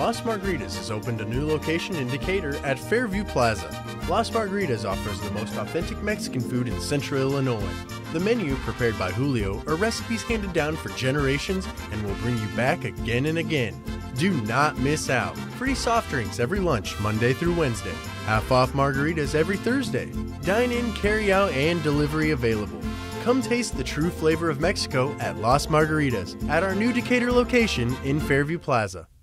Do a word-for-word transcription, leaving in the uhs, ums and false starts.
Las Margaritas has opened a new location in Decatur at Fairview Plaza. Las Margaritas offers the most authentic Mexican food in central Illinois. The menu, prepared by Julio, are recipes handed down for generations and will bring you back again and again. Do not miss out. Free soft drinks every lunch, Monday through Wednesday. Half off margaritas every Thursday. Dine in, carry out, and delivery available. Come taste the true flavor of Mexico at Las Margaritas at our new Decatur location in Fairview Plaza.